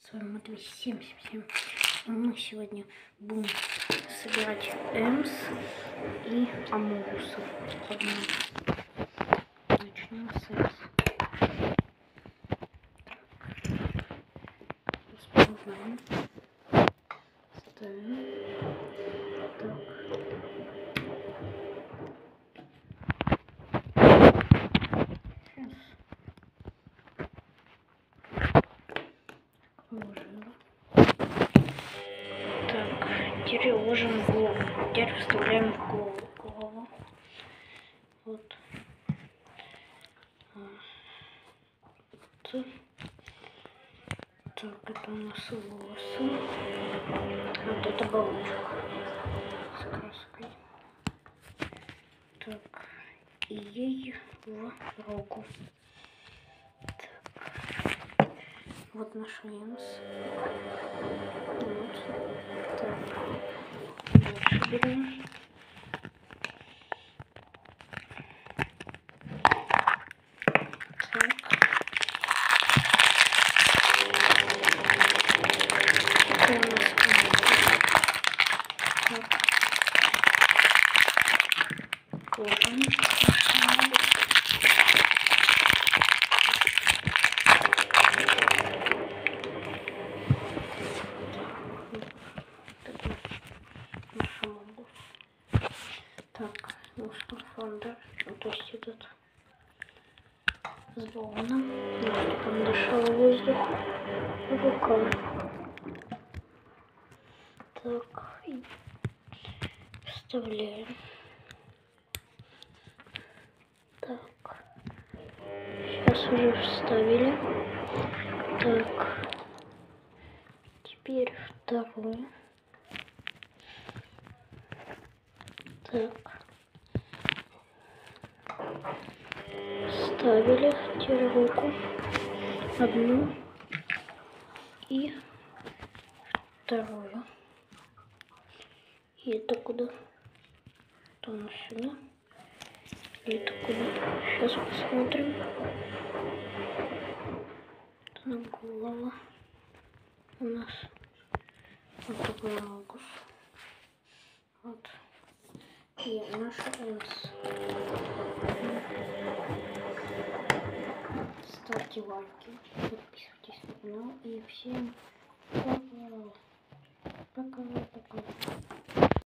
С вами Матвей 77. Мы сегодня будем собирать Эмс и Амогусов. Начнем с Эмс. Располагаем. Ставим. Так. Положила. Так, теперь ложим голову. Теперь вставляем в голову. Вот. Так, это у нас волосы. Вот это баллончик с краской. Так, и ей в руку. Так, вот наш Эмс. Вот. Так, дальше берем. Так, ну что, фондер, то есть этот с баллоном, чтобы он дышал воздух руками. Так, и вставляем. Так, сейчас уже вставили. Так, теперь вторую. Так, вставили теперь руку одну и вторую. И это куда? То у нас сюда. И это куда? Сейчас посмотрим. Это на голову. У нас вот такой Амогус. Вот. И наша Эмс. Ставьте лайки, подписывайтесь на канал и всем пока. Пока.